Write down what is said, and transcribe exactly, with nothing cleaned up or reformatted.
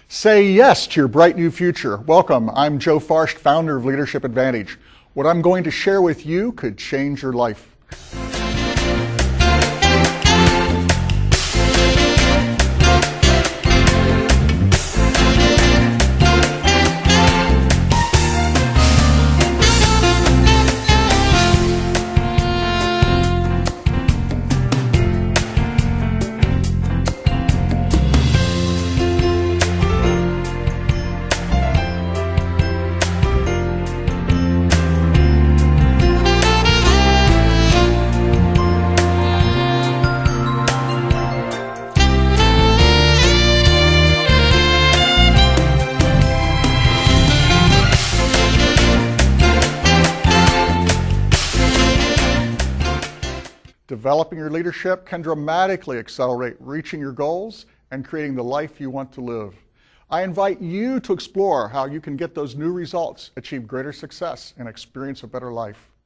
Say yes to your bright new future. Welcome, I'm Joe Farcht, founder of Leadership Advantage. What I'm going to share with you could change your life. Developing your leadership can dramatically accelerate reaching your goals and creating the life you want to live. I invite you to explore how you can get those new results, achieve greater success, and experience a better life.